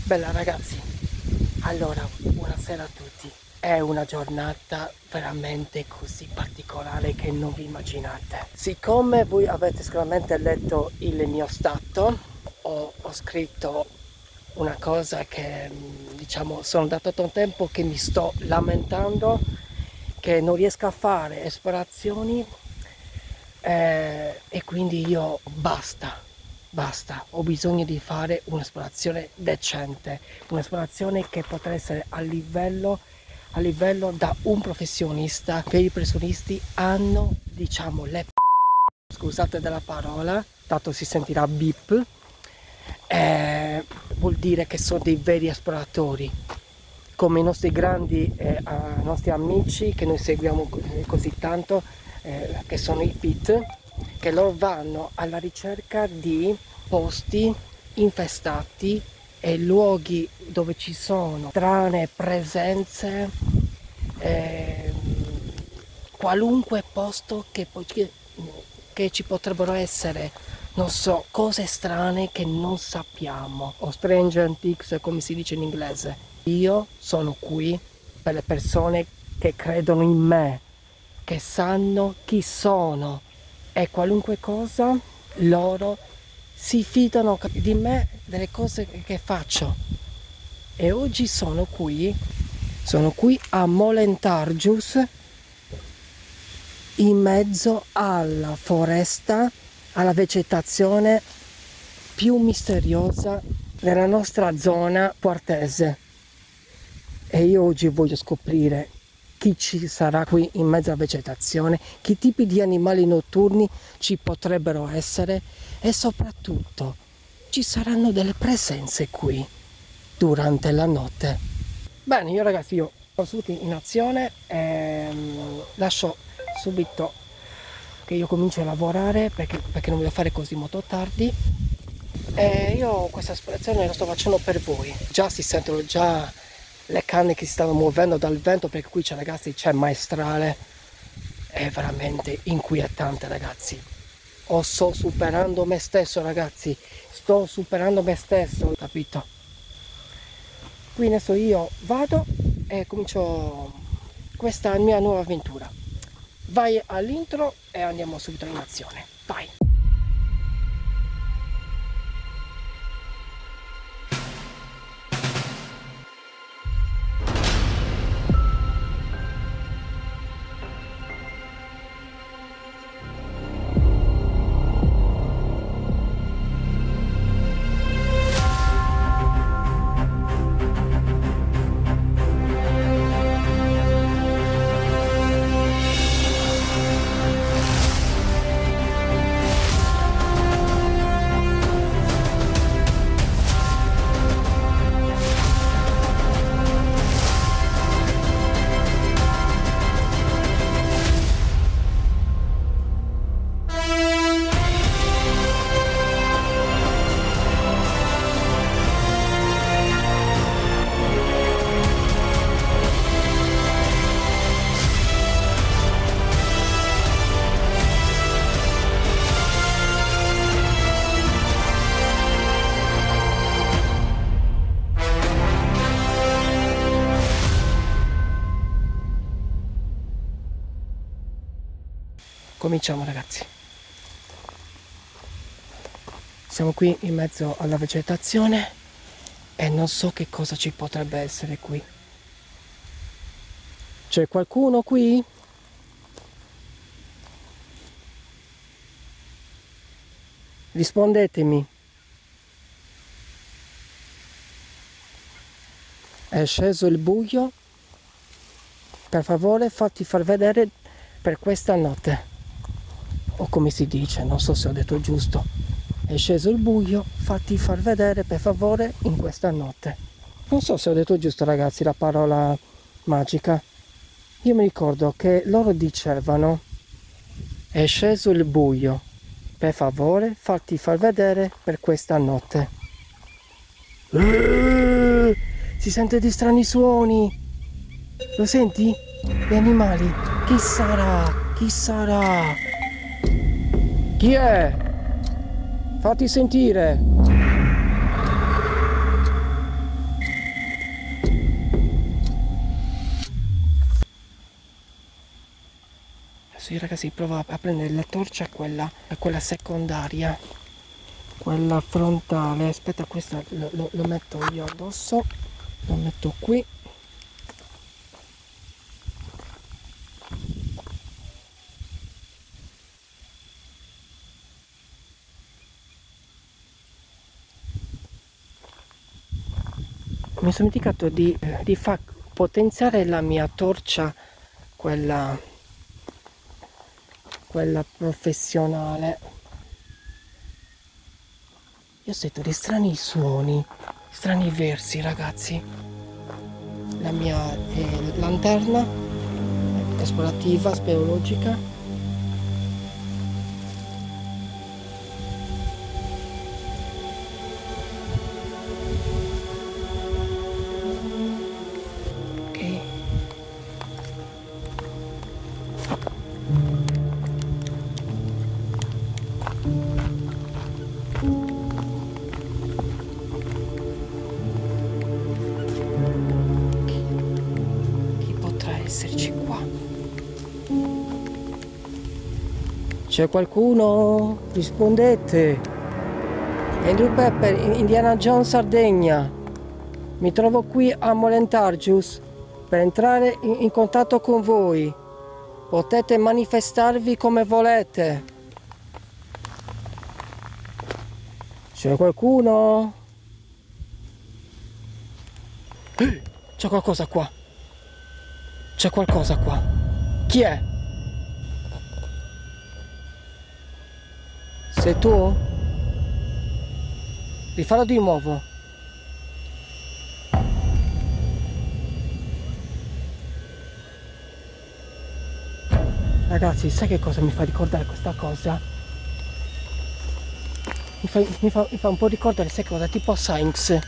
Bella ragazzi, allora buonasera a tutti. È una giornata veramente così particolare che non vi immaginate. Siccome voi avete sicuramente letto il mio stato, ho scritto una cosa che diciamo sono da tutto un tempo che mi sto lamentando che non riesco a fare esplorazioni e quindi io basta, ho bisogno di fare un'esplorazione decente, un'esplorazione che potrà essere a livello da un professionista, che i professionisti hanno, diciamo, scusate della parola, tanto si sentirà beep, vuol dire che sono dei veri esploratori, come i nostri grandi nostri amici che noi seguiamo così tanto, che sono i PIT, che loro vanno alla ricerca di posti infestati e luoghi dove ci sono strane presenze, qualunque posto che ci potrebbero essere, non so, cose strane che non sappiamo, o strange antiques come si dice in inglese. Io sono qui per le persone che credono in me, che sanno chi sono, e qualunque cosa loro si fidano di me, delle cose che faccio. E oggi sono qui a Molentargius, in mezzo alla foresta, alla vegetazione più misteriosa della nostra zona quartese. E io oggi voglio scoprire chi ci sarà qui in mezzo alla vegetazione, che tipi di animali notturni ci potrebbero essere e soprattutto ci saranno delle presenze qui durante la notte. Bene, io ragazzi, io sono subito in azione e lascio subito che io comincio a lavorare perché non voglio fare così molto tardi, e io questa esplorazione la sto facendo per voi. Già si sentono già le canne che si stanno muovendo dal vento, perché qui c'è maestrale, è veramente inquietante ragazzi. Sto superando me stesso ragazzi, capito? Qui adesso io vado e comincio questa mia nuova avventura. Vai all'intro e andiamo subito in azione, vai! Cominciamo ragazzi. Siamo qui in mezzo alla vegetazione e non so che cosa ci potrebbe essere qui. C'è qualcuno qui? Rispondetemi. È sceso il buio? Per favore fatti far vedere per questa notte. O come si dice, non so se ho detto giusto. È sceso il buio, fatti far vedere per favore in questa notte. Non so se ho detto giusto ragazzi la parola magica. Io mi ricordo che loro dicevano: è sceso il buio, per favore fatti far vedere per questa notte. Si sente di strani suoni. Lo senti? Gli animali. Chi sarà? Chi sarà? Chi è? Fatti sentire. oggi ragazzi provo a prendere la torcia, quella secondaria, quella frontale. Aspetta, questa lo metto io addosso, lo metto qui. Mi sono dimenticato di far potenziare la mia torcia, quella professionale. Io sento dei strani suoni, strani versi ragazzi. La mia lanterna esplorativa, speleologica. Esserci qua. C'è qualcuno? Rispondete. Andrew Pepper, Indiana Jones, Sardegna. Mi trovo qui a Molentargius per entrare in contatto con voi. Potete manifestarvi come volete. C'è qualcuno? C'è qualcosa qua. C'è qualcosa qua. Chi è? Sei tu? Rifallo di nuovo. Ragazzi, sai che cosa mi fa ricordare questa cosa? Mi fa un po' ricordare, sai cosa? Tipo Sainz.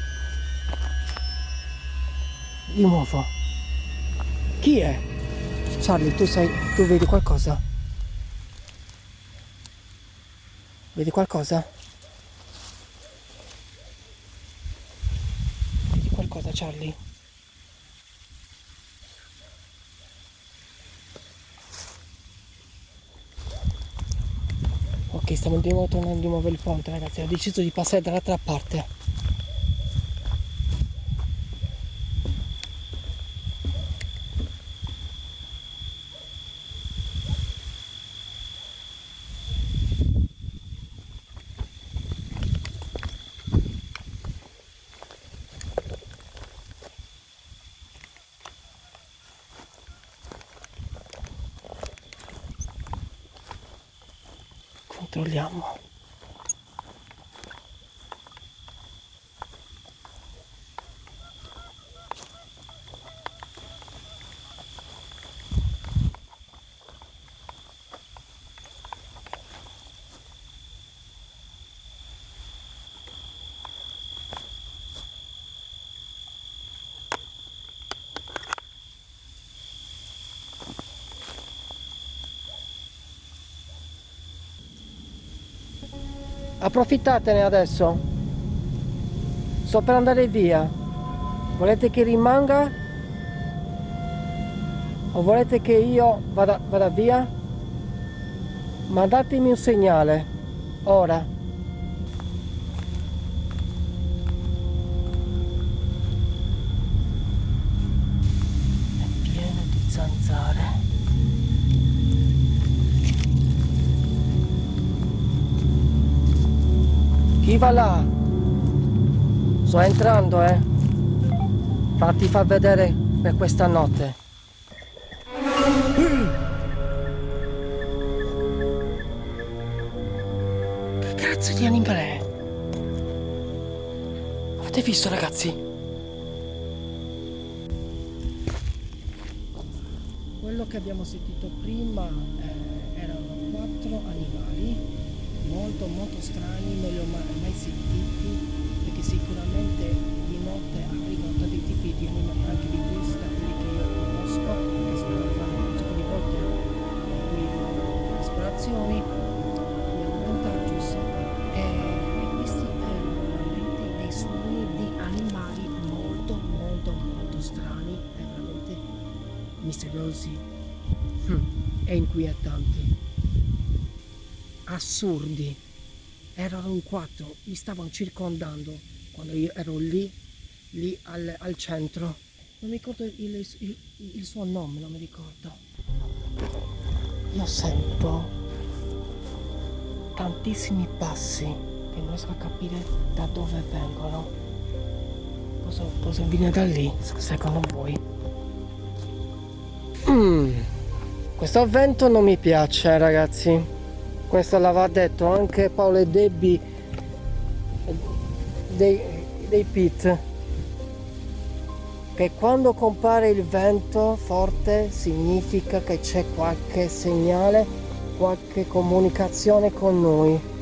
Di nuovo. Chi è? Charlie, tu vedi qualcosa? Vedi qualcosa? Vedi qualcosa, Charlie? Ok, stiamo di nuovo tornando di nuovo il ponte, ragazzi. Ho deciso di passare dall'altra parte. Controlliamo. Approfittatene adesso. Sto per andare via. Volete che rimanga? O volete che io vada via? Mandatemi un segnale. Ora. È pieno di zanzare. Chi va là? Sto entrando, Fatti far vedere per questa notte. Che cazzo di animale è? Avete visto, ragazzi? Quello che abbiamo sentito prima erano 4 animali molto strani, non li ho mai sentiti, perché sicuramente di notte arrivano tanti tipi di animali, anche di questi, da quelli che io conosco, che sono fare un sacco di volte qui esplorazioni, qui a Montargius, e questi erano veramente dei suoni di animali molto strani e veramente misteriosi. e inquietanti, assurdi. Erano in 4, mi stavano circondando quando io ero lì al centro. Non mi ricordo il suo nome, non mi ricordo. Io sento tantissimi passi che non riesco a capire da dove vengono. Cosa viene da lì, secondo voi? Questo vento non mi piace, ragazzi. Questo l'aveva detto anche Paolo e Debbie dei Pit, che quando compare il vento forte significa che c'è qualche segnale, qualche comunicazione con noi.